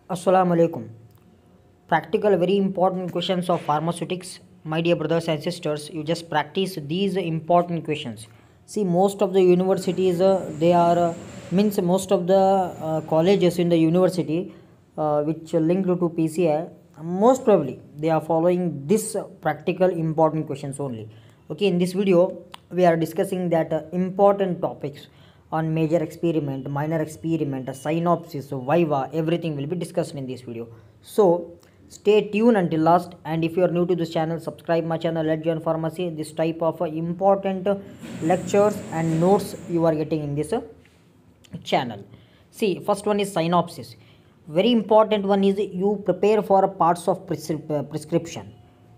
Assalamu alaikum. Practical, very important questions of pharmaceutics. My dear brothers and sisters, you just practice these important questions. See, most of the universities, they are, means most of the colleges in the university which linked to PCI, most probably they are following this practical important questions only. Okay, in this video, we are discussing that important topics on major experiment, minor experiment, synopsis, viva, everything will be discussed in this video. So stay tuned until last, and if you are new to this channel, subscribe my channel. Let's Join Pharmacy. This type of important lectures and notes you are getting in this channel. See, first one is synopsis. Very important one is you prepare for parts of prescription.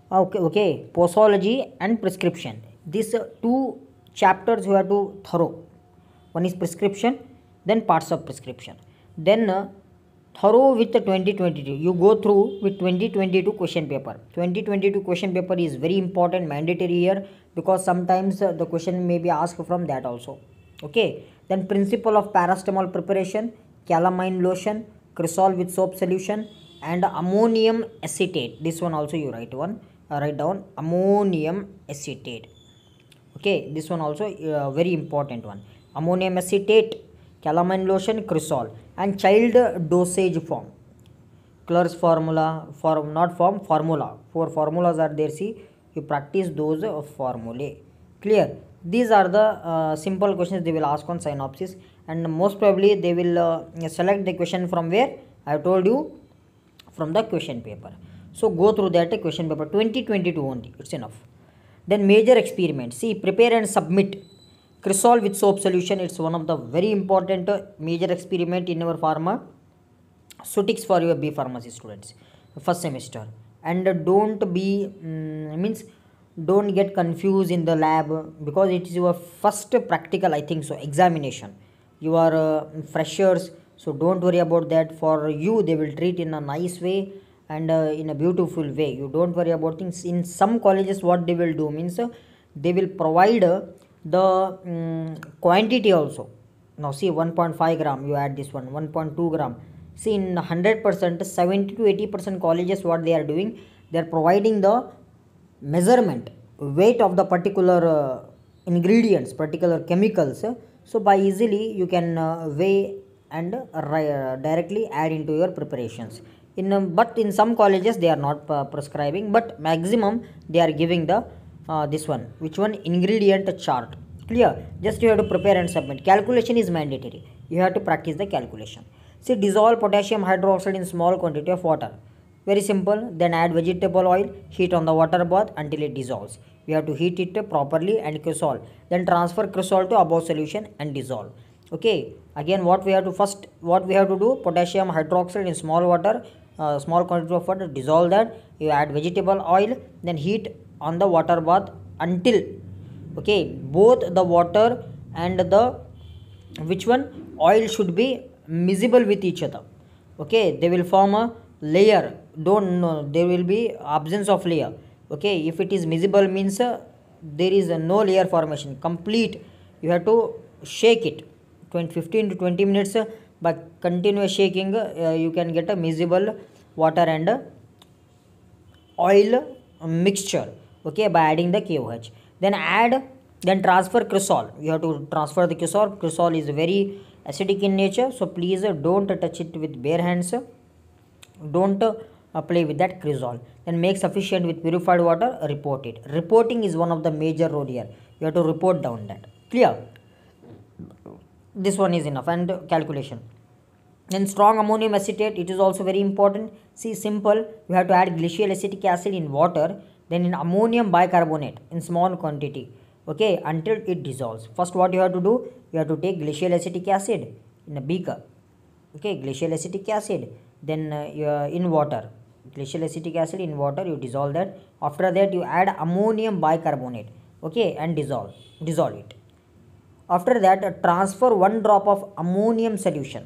Okay, posology and prescription. These two chapters you have to thorough. One is prescription, then parts of prescription. Then thorough with the 2022. You go through with 2022 question paper. 2022 question paper is very important, mandatory here, because sometimes the question may be asked from that also. Okay. Then principle of paracetamol preparation, calamine lotion, cresol with soap solution, and ammonium acetate. This one also you write down ammonium acetate. Okay, this one also very important one. Ammonium acetate, calamine lotion, cresol, and child dosage form. Clark's formula, formula. Four formulas are there. See, you practice those formulae. Clear? These are the simple questions they will ask on synopsis, and most probably they will select the question from where I have told you, from the question paper. So go through that question paper 2022 only. It's enough. Then major experiment. See, prepare and submit cresol with soap solution. It's one of the very important major experiment in our pharmaceutics for your B pharmacy students first semester. And don't be means don't get confused in the lab, because it is your first practical, I think so, examination. You are freshers, so don't worry about that. For you, they will treat in a nice way and in a beautiful way. You don't worry about things. In some colleges, what they will do means they will provide the quantity also. Now see, 1.5 gram, you add this one, 1.2 gram. See, in 100%, 70 to 80% colleges, what they are doing, they are providing the measurement, weight of the particular ingredients, particular chemicals. So by easily you can weigh and directly add into your preparations. But in some colleges they are not prescribing, but maximum they are giving the this one, which one, ingredient chart. Clear? Just you have to prepare and submit. Calculation is mandatory. You have to practice the calculation. See, dissolve potassium hydroxide in small quantity of water. Very simple. Then add vegetable oil, heat on the water bath until it dissolves. We have to heat it properly and cresol. Then transfer cresol to above solution and dissolve. Okay. Again, what we have to do, potassium hydroxide in small water, small quantity of water, dissolve that. You add vegetable oil, then heat on the water bath until, okay, both the water and the which one, oil should be miscible with each other. Okay, they will form a layer. Don't know, there will be absence of layer. Okay, if it is miscible means there is no layer formation, complete. You have to shake it 15 to 20 minutes. By continuous shaking, you can get a miscible water and oil mixture. Okay, by adding the KOH. Then transfer cresol. You have to transfer the cresol. Cresol is very acidic in nature, so please don't touch it with bare hands. Don't play with that cresol. Then make sufficient with purified water. Report it. Reporting is one of the major role here. You have to report down that. Clear? This one is enough. And calculation. Then strong ammonium acetate, it is also very important. See, simple. You have to add glacial acetic acid in water, then in ammonium bicarbonate in small quantity. Okay, until it dissolves. First, what you have to do, you have to take glacial acetic acid in a beaker. Okay, glacial acetic acid. Then in water, glacial acetic acid in water, you dissolve that. After that, you add ammonium bicarbonate. Okay, and dissolve it. After that, transfer 1 drop of ammonium solution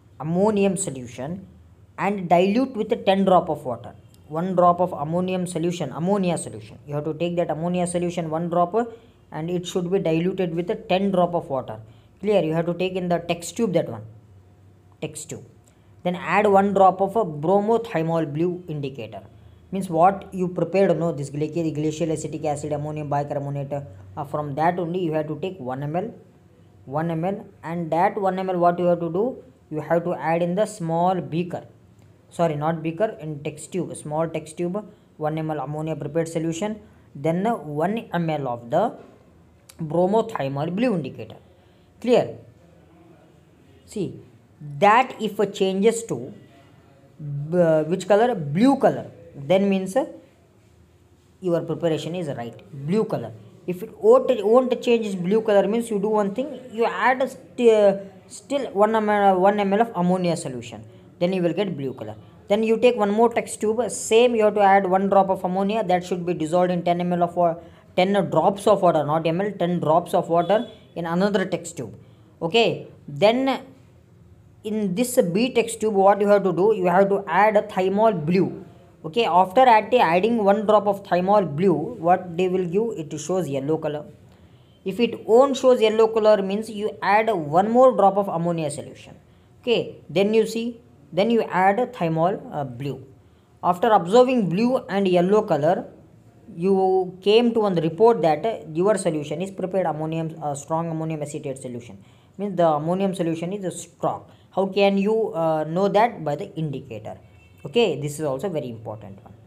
and dilute with 10 drop of water. 1 drop of ammonia solution. You have to take that ammonia solution, 1 drop, and it should be diluted with 10 drop of water. Clear? You have to take in the test tube, that one, test tube. Then add 1 drop of a bromothymol blue indicator. Means what you prepared, no, this glacial acetic acid, ammonium bicarbonate, from that only you have to take 1 ml, 1 ml, and that 1 ml what you have to do, you have to add in the small beaker, sorry not beaker, in test tube, small test tube, 1 ml ammonia prepared solution, then 1 ml of the bromothymol blue indicator. Clear? See that if it changes to which color, blue color, then means your preparation is right, blue color. If it won't change its blue color, means you do one thing, you add still 1 ml of ammonia solution, then you will get blue color. Then you take one more test tube, same you have to add 1 drop of ammonia, that should be dissolved in 10 ml of 10 drops of water, not ml, 10 drops of water in another test tube. Okay, then in this B test tube what you have to do, you have to add a thymol blue. Okay, after adding 1 drop of thymol blue, what they will give, it shows yellow color. If it won't shows yellow color, means you add 1 more drop of ammonia solution. Okay, then you see, then you add thymol blue. After observing blue and yellow color, you came to one report that your solution is prepared ammonium strong ammonium acetate solution, means the ammonium solution is strong. How can you know that? By the indicator. Okay, this is also very important one.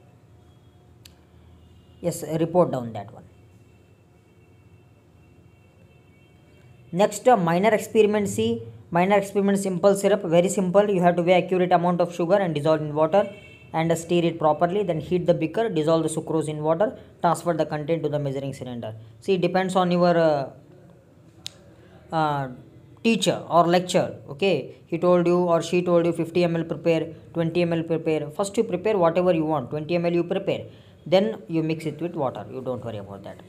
Yes, report down that one. Next, minor experiment C. Minor experiment, simple syrup, very simple. You have to weigh accurate amount of sugar and dissolve in water and stir it properly. Then heat the beaker, dissolve the sucrose in water, transfer the content to the measuring cylinder. See, it depends on your teacher or lecture. Okay, he told you or she told you 50 ml prepare, 20 ml prepare. First you prepare whatever you want, 20 ml you prepare, then you mix it with water. You don't worry about that.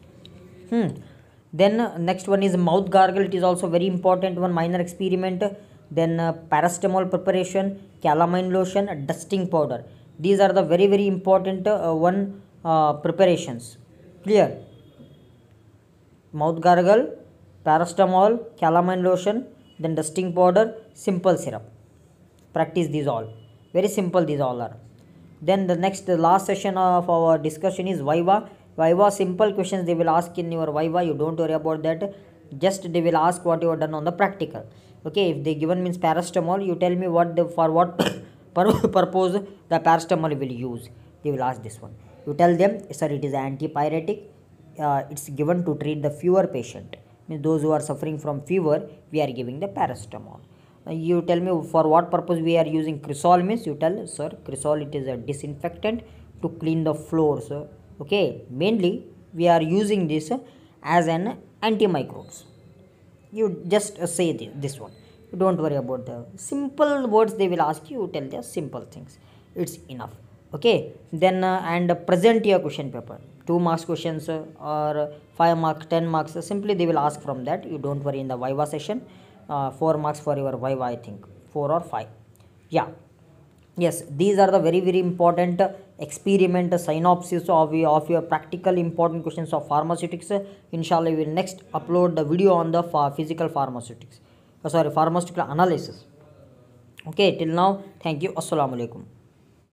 Then next one is mouth gargle. It is also very important one, minor experiment. Then paracetamol preparation, calamine lotion, dusting powder. These are the very important preparations. Clear? Mouth gargle, paracetamol, calamine lotion, then dusting powder, simple syrup. Practice these all. Very simple these all are. Then the last session of our discussion is Viva. Viva, simple questions they will ask in your Viva. You don't worry about that. Just they will ask what you have done on the practical. Okay, if they given means paracetamol, you tell me for what purpose the paracetamol will use. They will ask this one. You tell them, sir, it is antipyretic. It's given to treat the fever patient. Means those who are suffering from fever, we are giving the paracetamol. You tell me for what purpose we are using cresol, means you tell, sir, cresol it is a disinfectant to clean the floors. Okay, mainly we are using this as an antimicrobes. You just say this one. You don't worry about the simple words they will ask you. Tell the simple things. It's enough. Okay, then and present your question paper. 2 marks questions or 5 marks, 10 marks. Simply they will ask from that. You don't worry in the Viva session. 4 marks for your Viva, I think 4 or 5. Yeah. Yes, these are the very important experiment synopsis of your practical important questions of pharmaceutics. Inshallah, we will next upload the video on the physical pharmaceutics. Pharmaceutical analysis. Okay, till now, thank you. Assalamu alaikum.